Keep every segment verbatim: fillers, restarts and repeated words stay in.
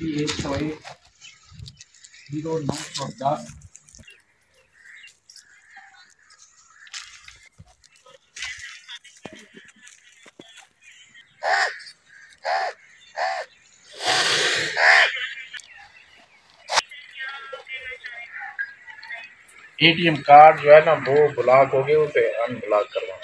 अस्सी एक सौ एक जीरो नौ सौ दस। एटीएम कार्ड जो है ना वो ब्लॉक हो गए, उसे अनब्लॉक करवाना।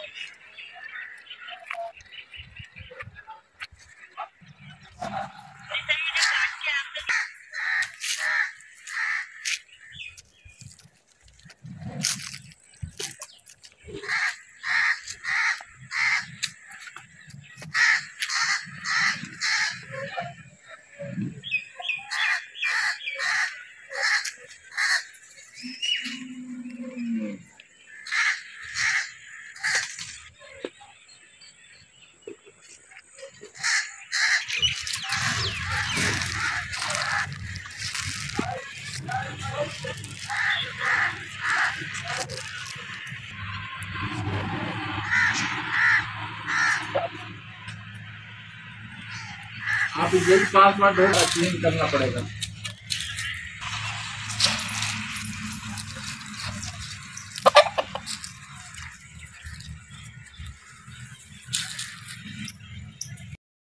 आप यही पासवर्ड चेंज करना पड़ेगा।